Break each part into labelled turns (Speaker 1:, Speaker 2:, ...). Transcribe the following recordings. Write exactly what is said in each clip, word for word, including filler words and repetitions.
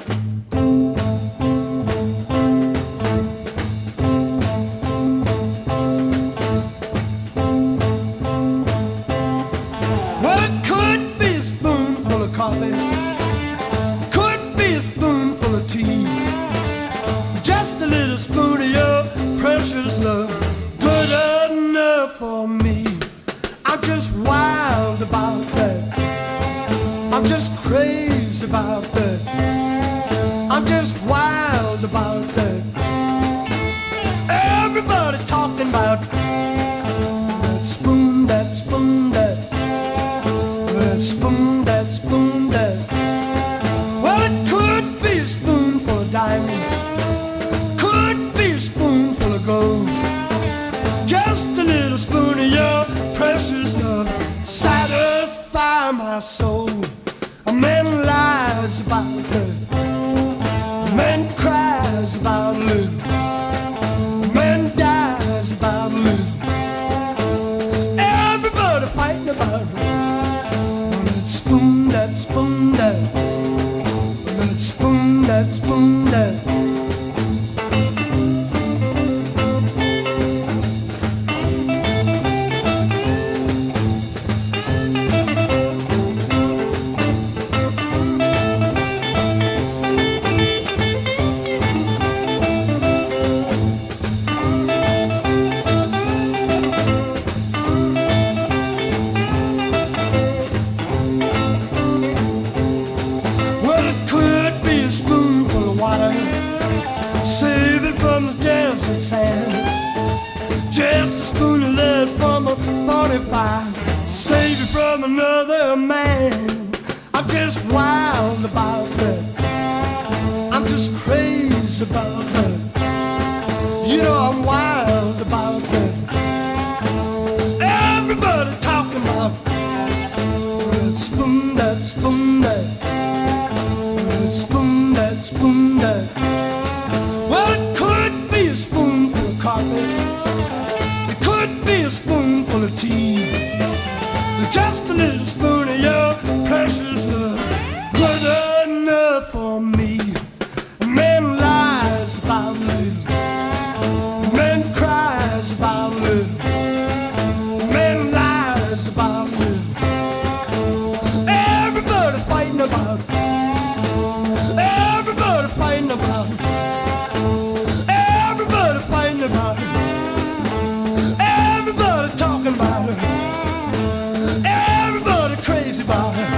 Speaker 1: Well, it could be a spoonful of coffee, could be a spoonful of tea, just a little spoon of your precious love, good enough for me. I'm just wild about that, I'm just crazy about that, I'm just wild about that. Everybody talking about that spoon, that spoon, that that spoon, that spoon, that. Well, it could be a spoonful of diamonds, could be a spoonful of gold, just a little spoon of your precious love, satisfy my soul. A man lies about love, a man cries about love, a man dies about love. Everybody fighting about it. Oh, that spoon, that spoon, that, that spoon, that spoon, that. Save it from the desert sand, just a spoon of lead from a forty-five, save it from another man. I'm just wild about that, I'm just crazy about that, you know I'm wild about that. Everybody talking about that spoon, that spoon, that, that spoon, that spoon, that. Well, it could be a spoonful of coffee, it could be a spoonful of tea, just a little spoon of your precious love, good enough for me. A man lies about little, a man cries about little, a man lies about little. Everybody fighting about it, everybody fighting about it, everybody fighting about it, everybody talking about it, everybody crazy about it.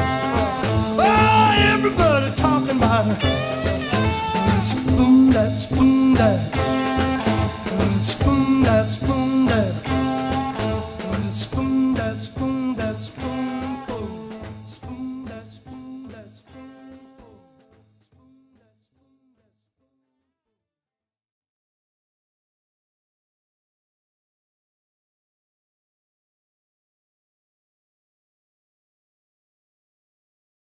Speaker 1: Oh, everybody talking about it. That spoon, that spoon, that.